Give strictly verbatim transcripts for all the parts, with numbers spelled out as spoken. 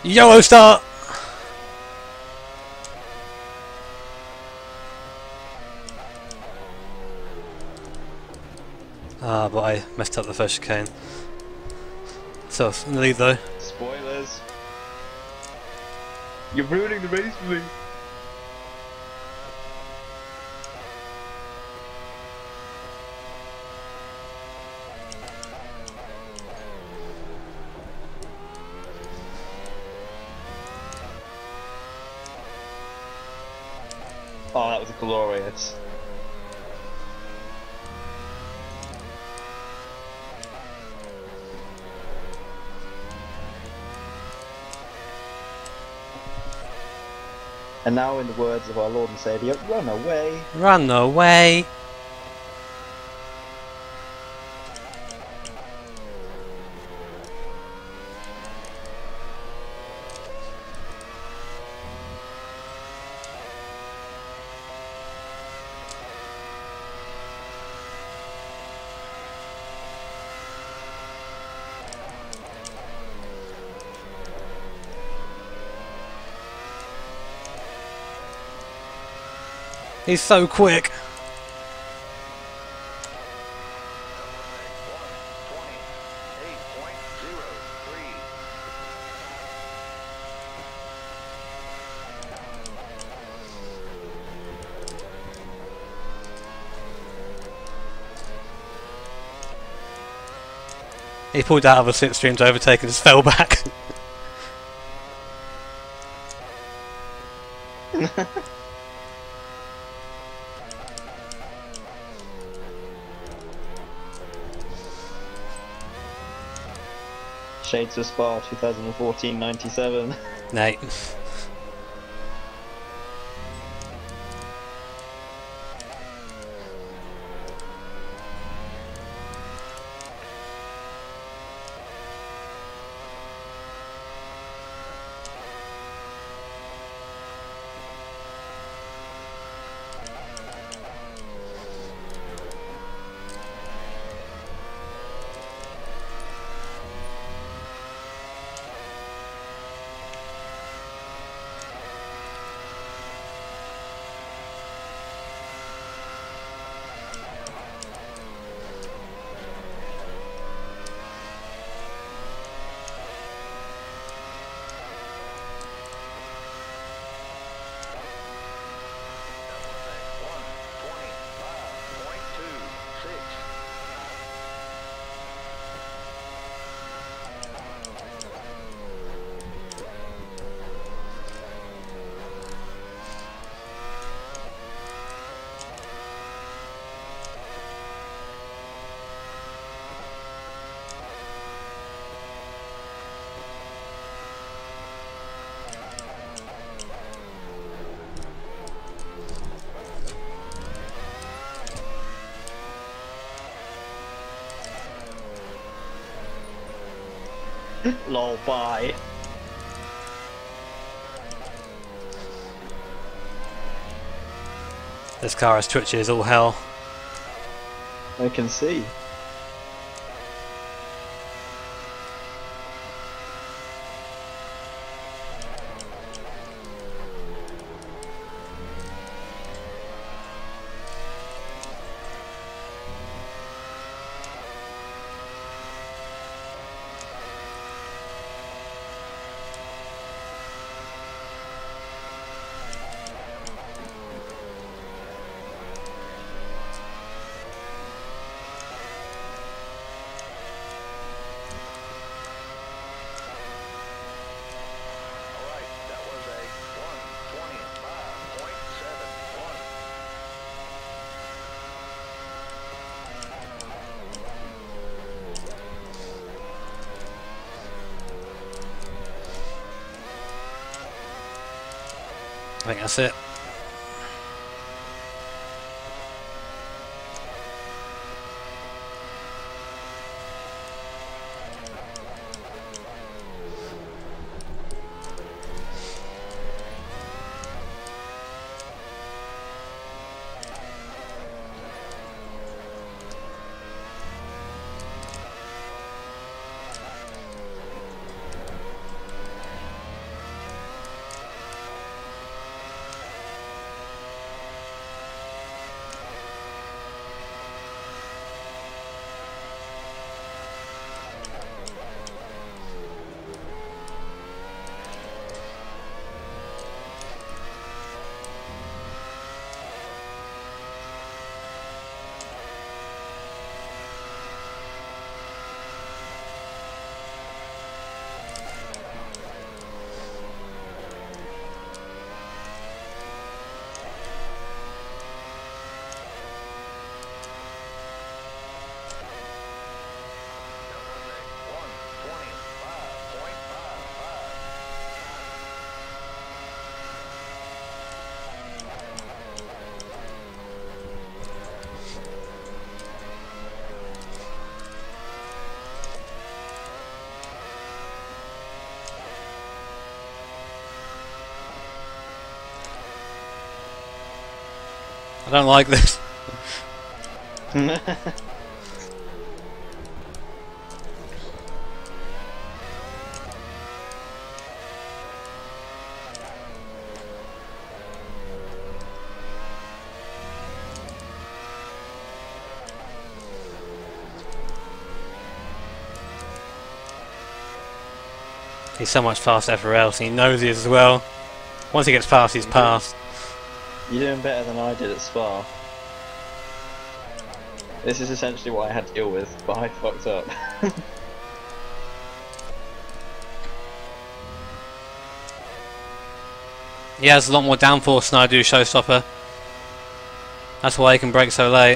YOLO start! Ah, but I messed up the first chicane. So, in the lead though. Spoilers. You're ruining the race for me. Oh, that was glorious. And now, in the words of our Lord and Saviour, run away! Run away! He's so quick. He pulled out of a slipstream to overtake and just fell back. Shades of Spa twenty fourteen ninety-seven. Nate. Lol, bye. This car is twitchy as all hell. I can see. I think that's it. I don't like this. He's so much faster everywhere else, and he knows he is as well. Once he gets past, he's past. You're doing better than I did at Spa. This is essentially what I had to deal with, but I fucked up. He has a lot more downforce than I do, Showstopper. That's why he can brake so late.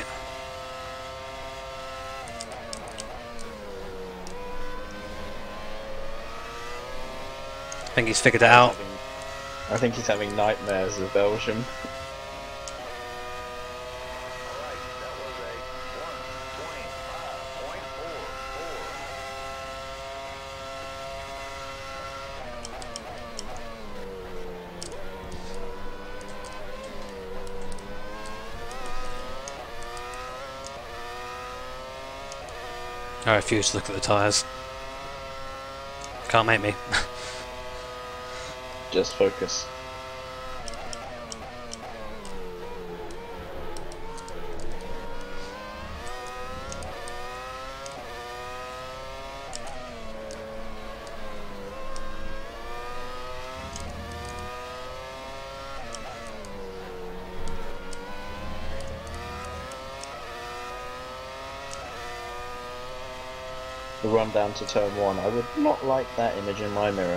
I think he's figured it out. I think he's having nightmares of Belgium. I refuse to look at the tyres. Can't make me. Just focus. The run down to turn one. I would not like that image in my mirror.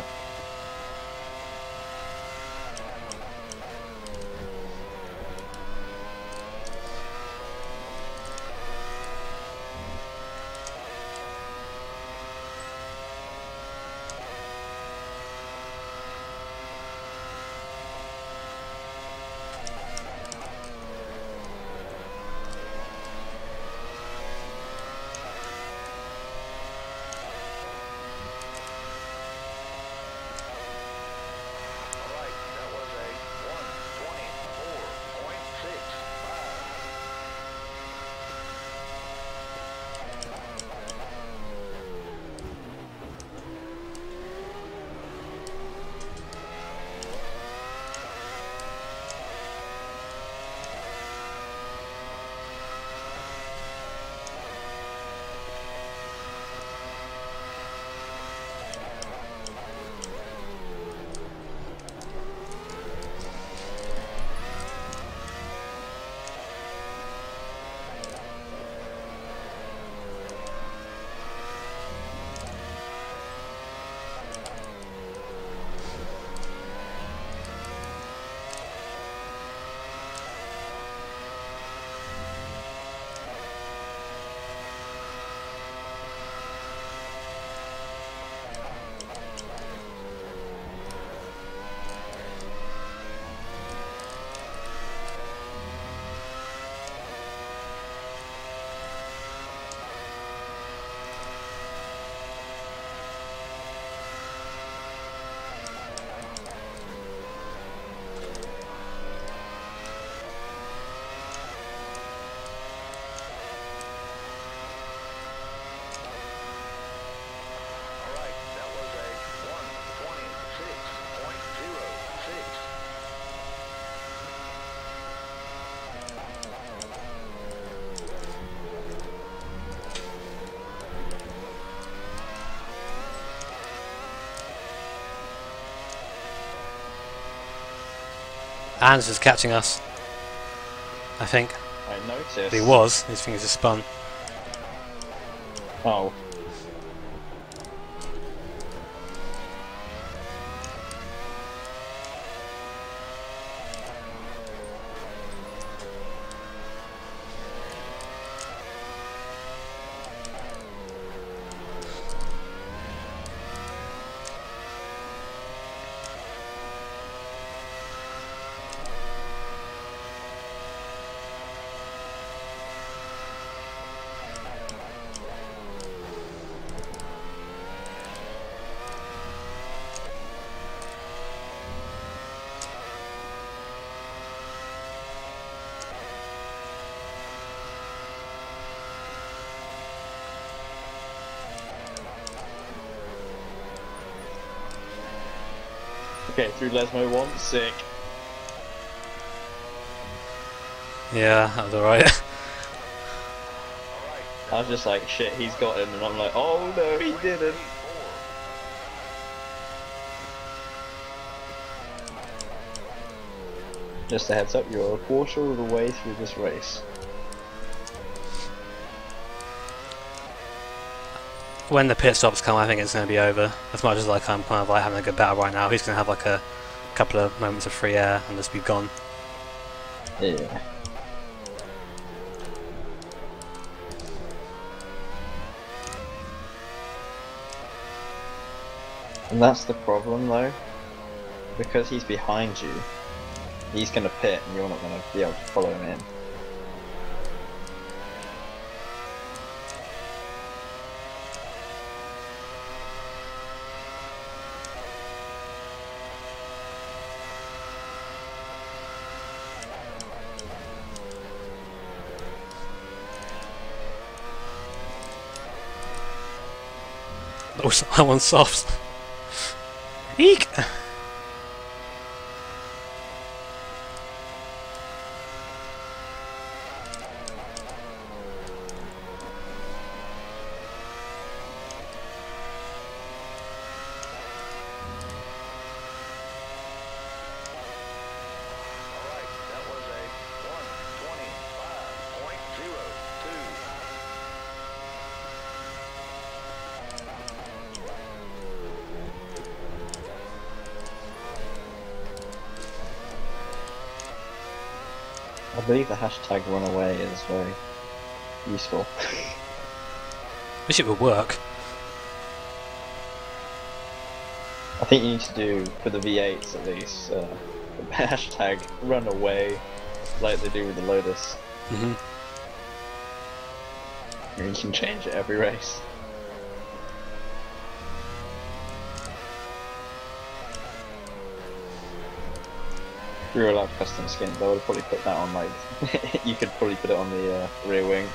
Hans is catching us, I think. I noticed. He was. His fingers are spun. Oh. Okay, through Lesmo one, sick. Yeah, that was alright. I was just like, shit, he's got him, and I'm like, oh no, he didn't. Just a heads up, you're a quarter of the way through this race. When the pit stops come, I think it's going to be over. As much as like I'm kind of like having a good battle right now, he's going to have like a couple of moments of free air and just be gone. Yeah. And that's the problem though, because he's behind you, he's going to pit and you're not going to be able to follow him in. Oh, that one's soft. Eek! I believe the hashtag runaway is very useful. Wish it would work. I think you need to do, for the V eights at least, uh, the hashtag runaway, like they do with the Lotus. Mm-hmm. And you can change it every race. If you were allowed custom skins, I would probably put that on, like, you could probably put it on the uh, rear wing.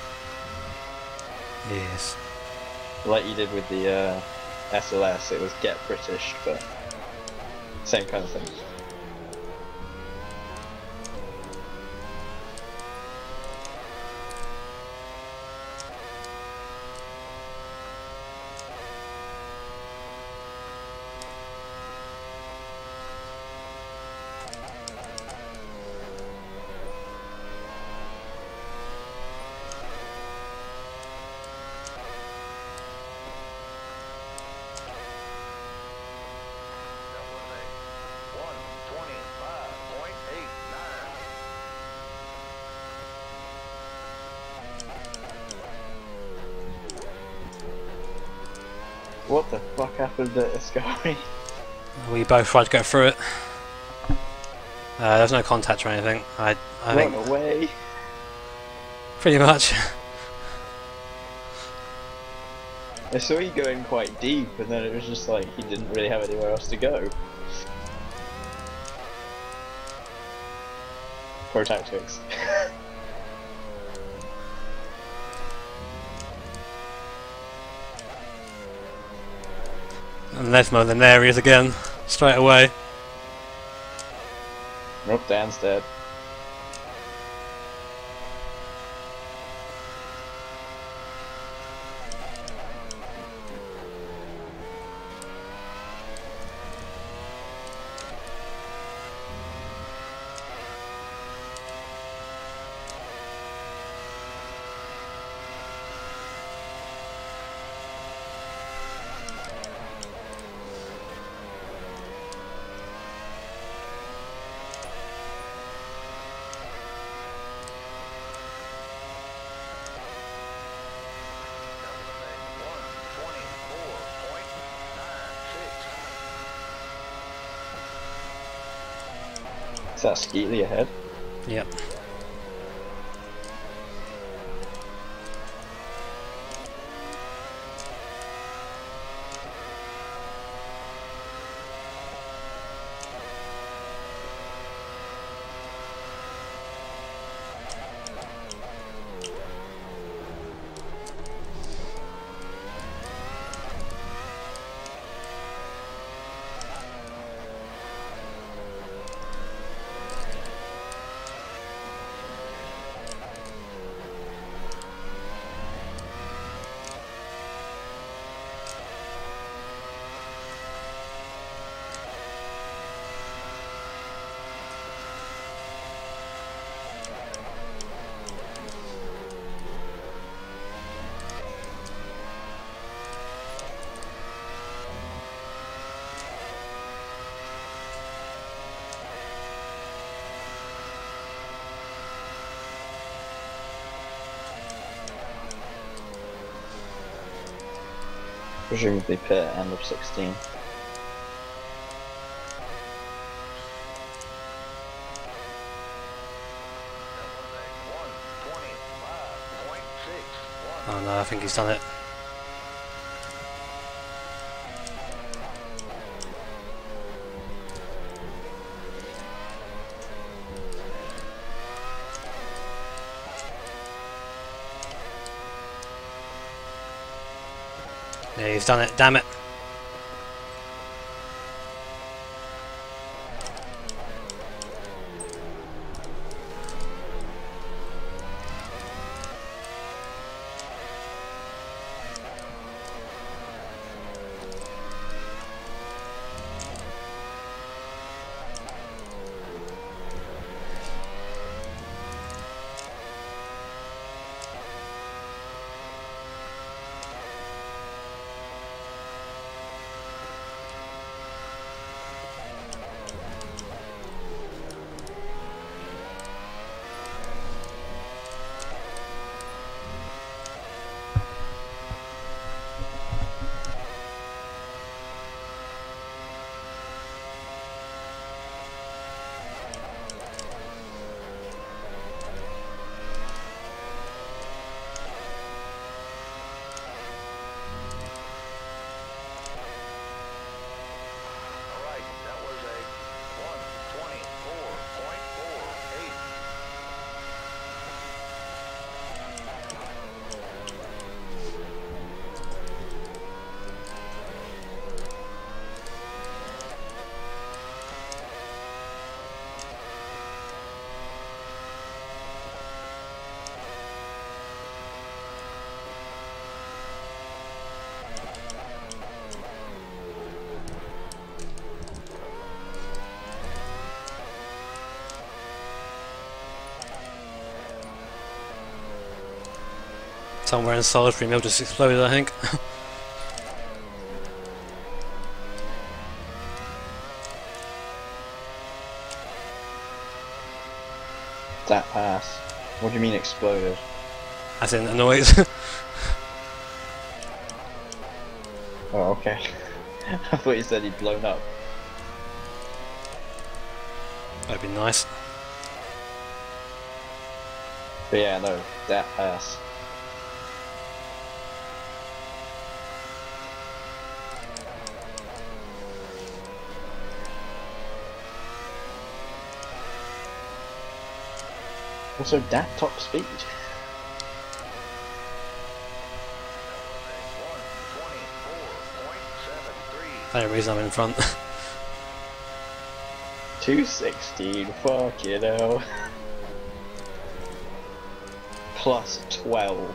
Yes. Like you did with the uh, S L S, it was get British, but same kind of thing. What the fuck happened at Ascari? We both tried to go through it. Uh, there's no contact or anything. I, I Run think away! pretty much. I saw you going quite deep, and then it was just like he didn't really have anywhere else to go. Pro tactics. And Lesmo, then there he is again, straight away. Nope, Dan's dead. Is that Skeely ahead? Yep. Presumably pit at end of sixteen. Oh no, I think he's done it. Yeah, he's done it, damn it. Somewhere in Salisbury Mill just exploded, I think. That pass. What do you mean exploded? As in a noise. Oh, okay. I thought you said he'd blown up. That'd be nice. But yeah, no, that pass. Also, that top speed. Only reason I'm in front. two sixteen, fuck you know. Plus twelve.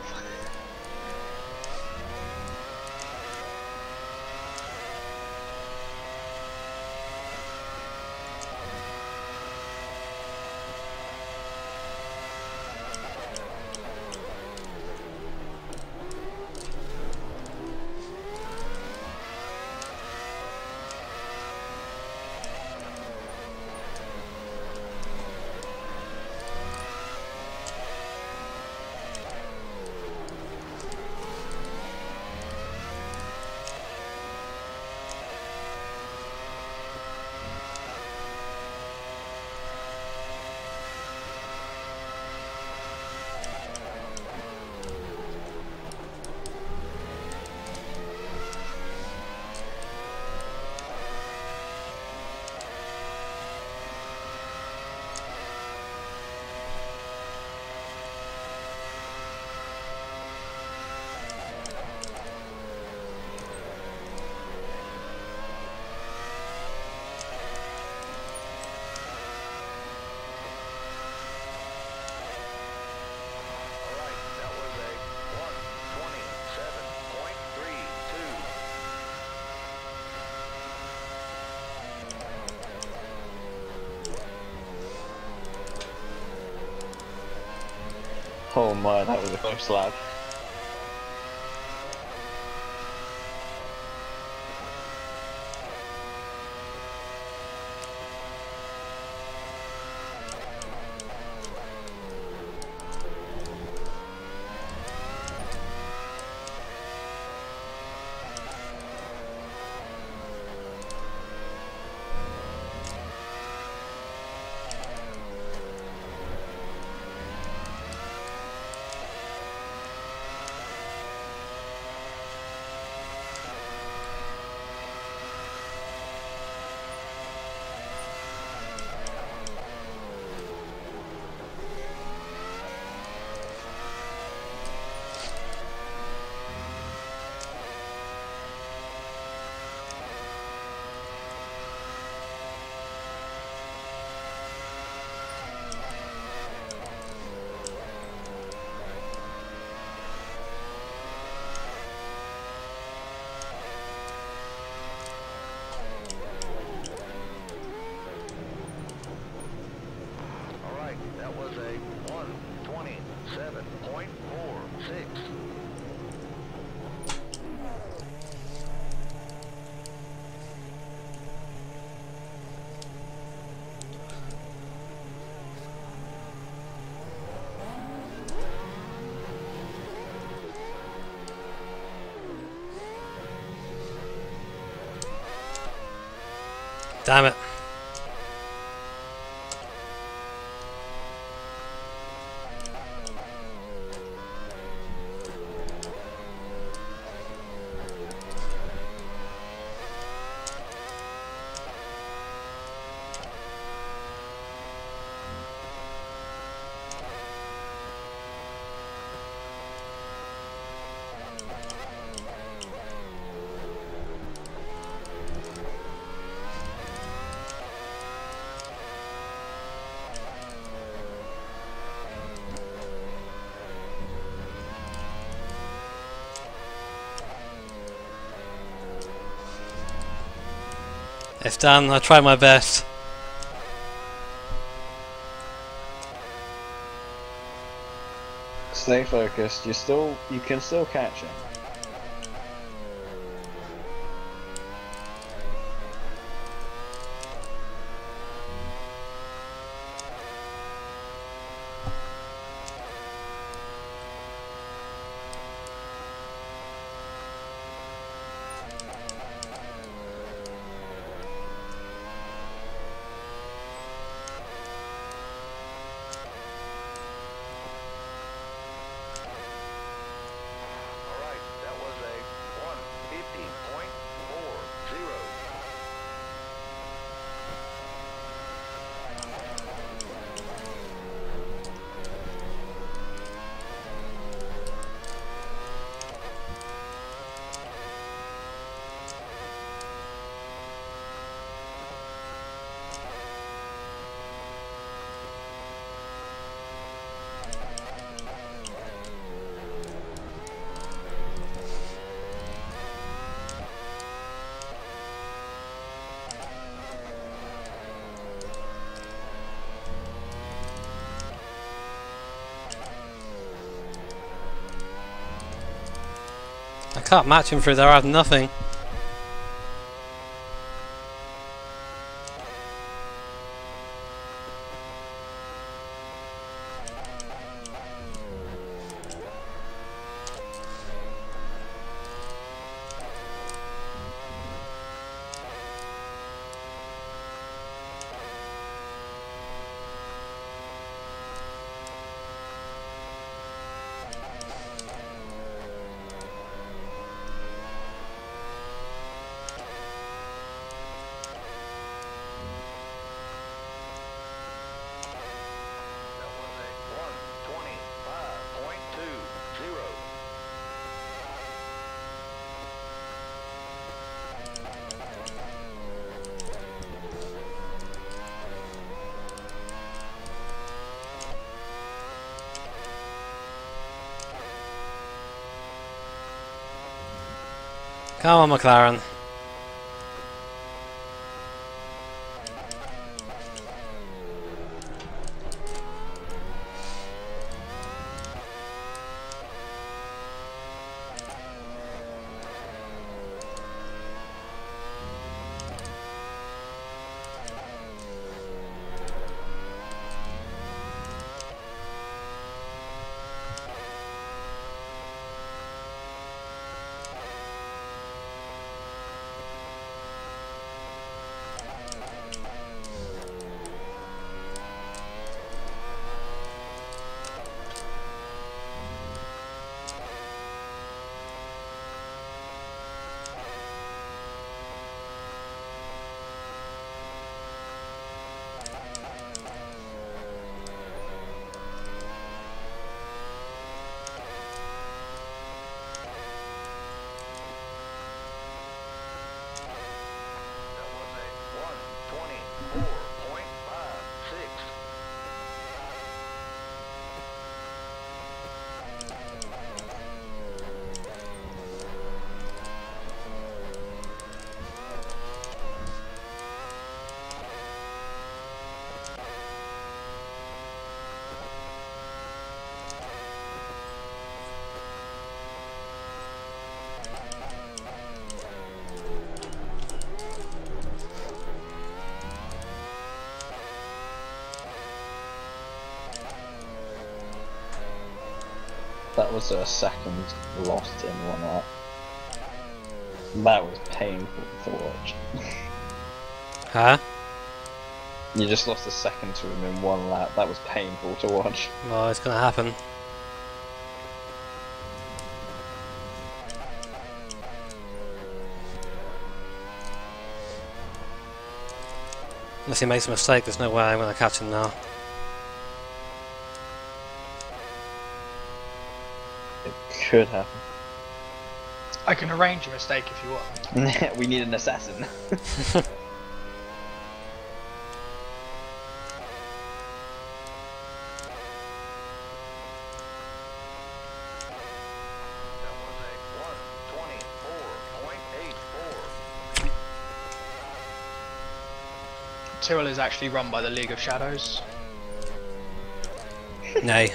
Oh my, that was a close lap. point four six. Damn it. It's done. I tried my best. Stay focused. You still, you can still catch him. I can't match him through there, I have nothing. Come on, McLaren. That was a second lost in one lap. That was painful to watch. Huh? You just lost a second to him in one lap. That was painful to watch. Well, it's gonna happen. Unless he makes a mistake, there's no way I'm gonna catch him now. It could happen. I can arrange a mistake if you want. We need an assassin. Tyrrell is actually run by the League of Shadows. Nay.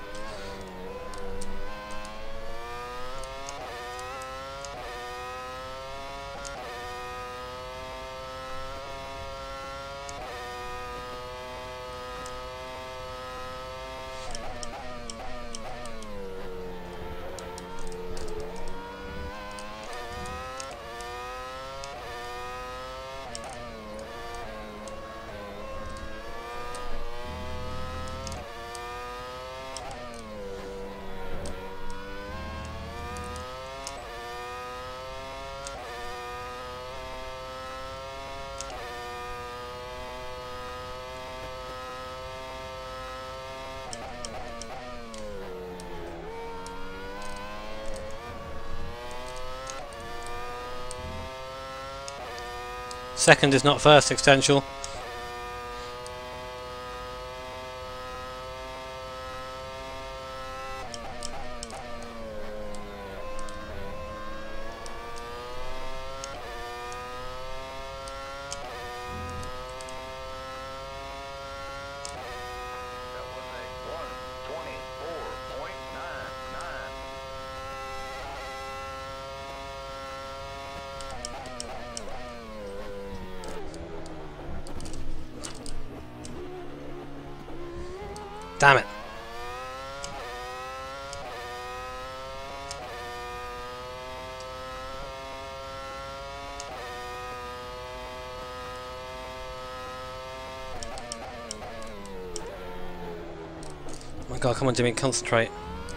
Second is not first, Extensional. Damn it. Oh my god, come on Jimmy, concentrate.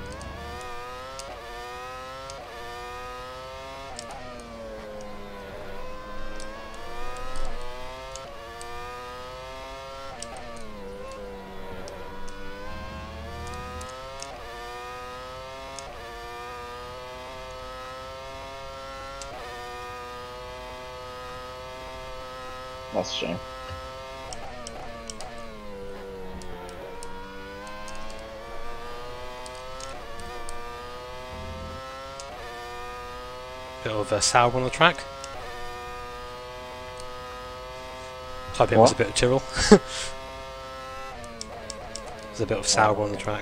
That's a shame. Bit of uh, sour on the track. Hope it was a bit of Tyrrell. There's a bit of sour on the track.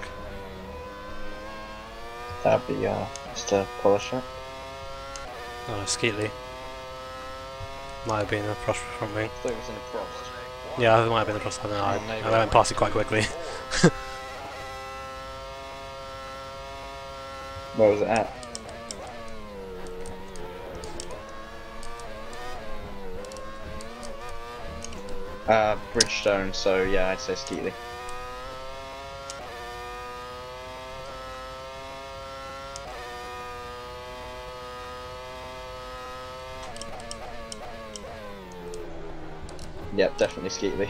That'd be uh, Mister Polisher. Oh, Skeetley. Might have been a cross front wing. I thought it was in a cross. Yeah, it might have been a cross. I don't know. I, maybe I went past it quite quickly. Where was it at? Uh, Bridgestone, so yeah, I'd say Skeetley. Yep, definitely Skeetley.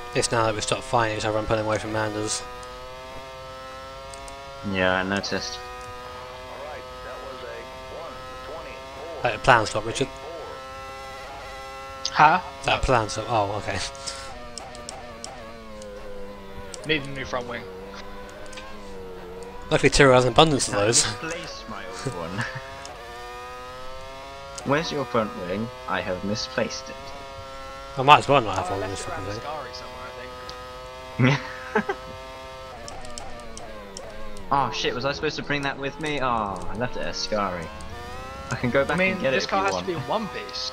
It's now that we stopped fighting each other and pulling away from Manders. Yeah, I noticed. Uh, plan stop, Richard. Huh? Is that a plan stop? Oh, okay. Need a new front wing. Luckily Tyrrell has an abundance of I those. misplaced my old one. Where's your front wing? I have misplaced it. I might as well not have Oh, I one in left this it fucking around thing. Ascari somewhere, I think. Oh shit, was I supposed to bring that with me? Oh, I left it at Ascari. I can go back I mean, and get this it if car you has want. to be in one piece.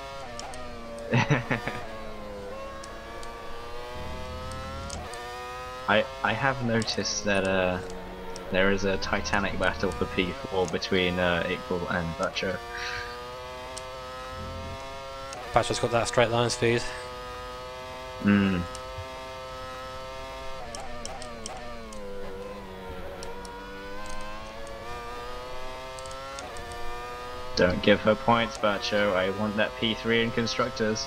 I I have noticed that uh there is a titanic battle for P four between uh, Iqbal and Butcher. Patch got that straight line speed. Hmm. Don't give her points, Bacho. I want that P three in constructors.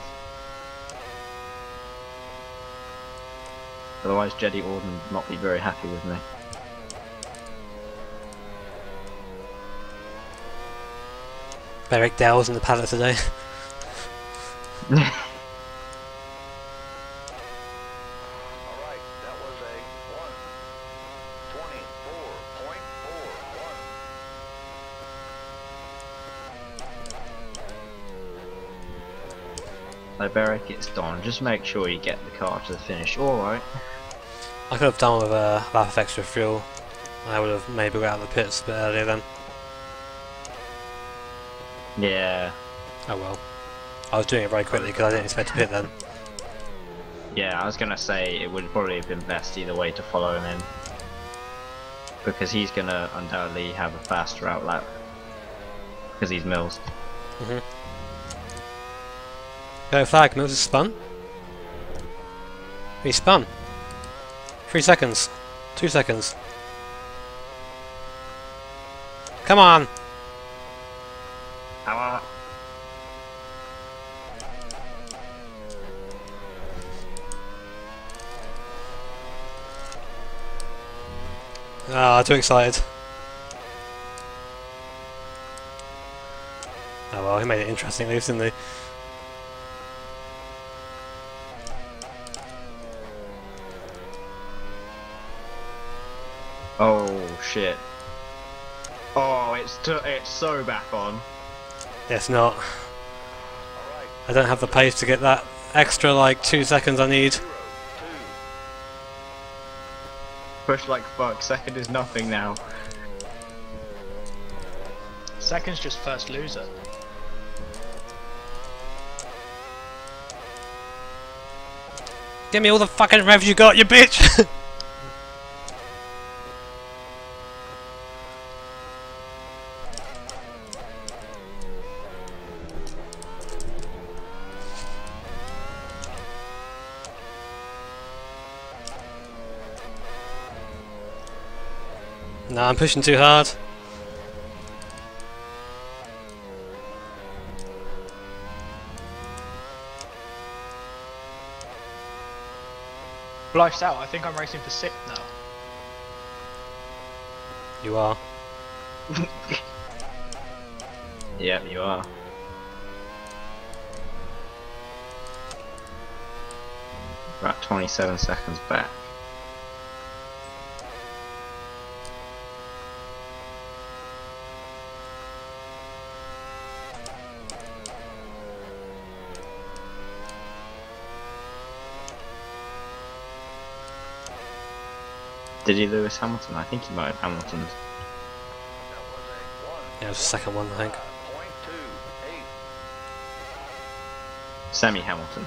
Otherwise, Jedi Orden would not be very happy with me. Beric Dell's in the paddock today. So Beric, it's done. Just make sure you get the car to the finish. Alright. I could have done with a laugh of extra fuel. I would have maybe got out of the pits a bit earlier then. Yeah. Oh well. I was doing it very quickly because I didn't expect to pit then. Yeah, I was gonna say it would probably have been best either way to follow him in. Because he's gonna undoubtedly have a faster outlap. Because he's Mills. Mhm. Go flag, Mills is spun. He spun. Three seconds. Two seconds. Come on! Ow. Ah, too excited. Oh well, he made it interesting, didn't he? Oh shit. Oh, it's t it's so back on. Yes, not. I don't have the pace to get that extra like two seconds I need. Push like fuck. Second is nothing now. Second's just first loser. Give me all the fucking revs you got, you bitch! No, I'm pushing too hard. Life's out. I think I'm racing for sixth now. You are. Yep, you are. About twenty-seven seconds back. Did he Lewis Hamilton? I think he might have Hamilton. Yeah, it was the second one, I think. Semi Hamilton.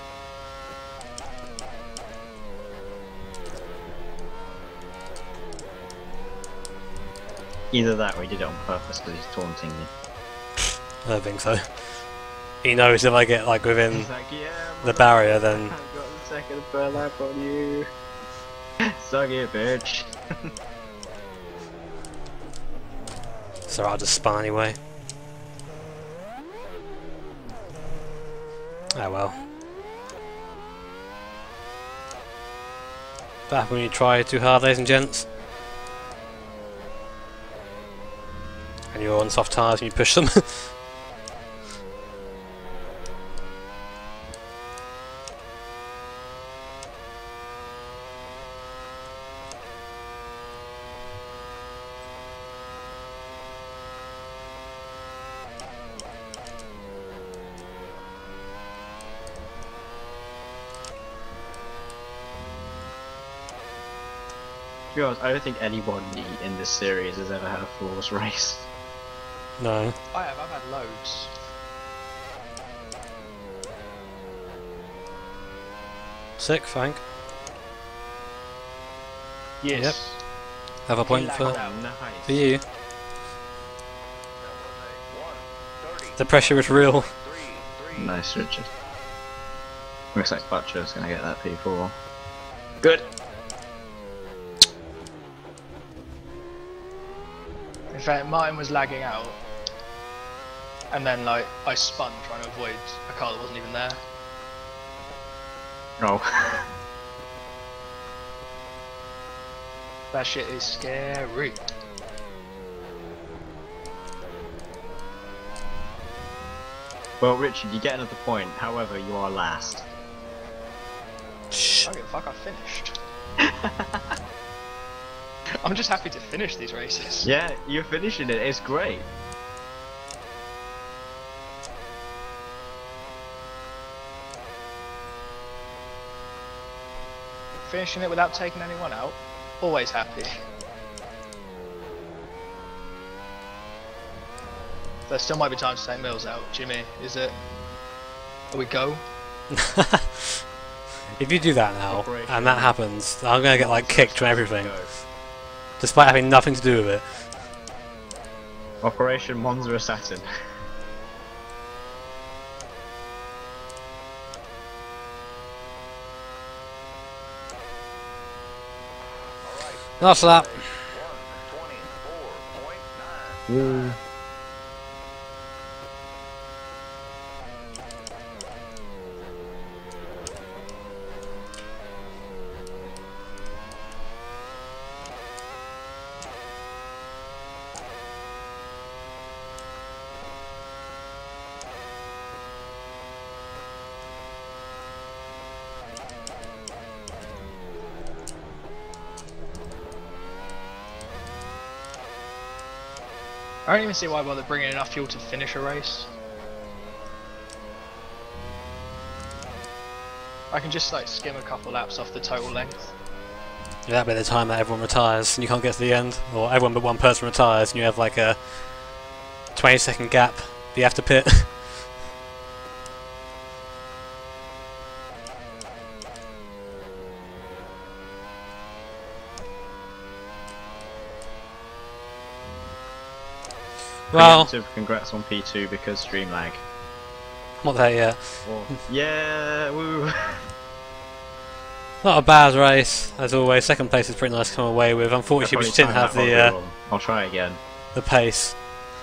Either that or he did it on purpose because he's taunting me. I don't think so. He knows if I get like within He's like, yeah, the barrier, then I've got the second per lap on you. Suck it, bitch. so I'll just spun anyway. Oh well. That happens when you try too hard, ladies and gents. And you're on soft tyres and you push them. To be honest, I don't think anybody in this series has ever had a flawless race. No. I have, I've had loads. Sick, Frank. Yes. Yep. Have a point for, Nice. for you. The pressure is real. Nice, Richard. Looks like Butcher's gonna get that P four. Good. In fact, Martin was lagging out, and then like I spun trying to avoid a car that wasn't even there. Oh. That shit is scary. Well, Richard, you get another point. However, you are last. Shh. I don't give a fuck, I finished. I'm just happy to finish these races. Yeah, you're finishing it. It's great. Finishing it without taking anyone out. Always happy. There still might be time to take Mills out. Jimmy, is it? Are we go? If you do that now, Operation. and that happens, I'm gonna get like kicked from everything, despite having nothing to do with it. Operation Monza Assassin. Last lap. Woo. I don't even see why I bother bringing enough fuel to finish a race. I can just like skim a couple laps off the total length. Yeah, that'll be the time that everyone retires and you can't get to the end, or everyone but one person retires and you have like a twenty second gap that you have to pit. Well, Preemptive congrats on P two because stream lag. not there yet. Or, yeah, woo. Not a bad race, as always. Second place is pretty nice to come away with. Unfortunately, we just didn't have the uh, I'll try again. the pace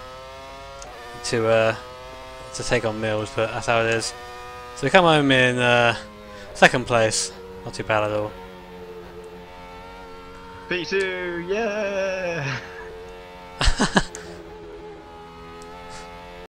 to uh, to take on Mills, but that's how it is. So we come home in uh, second place. Not too bad at all. P two, yeah.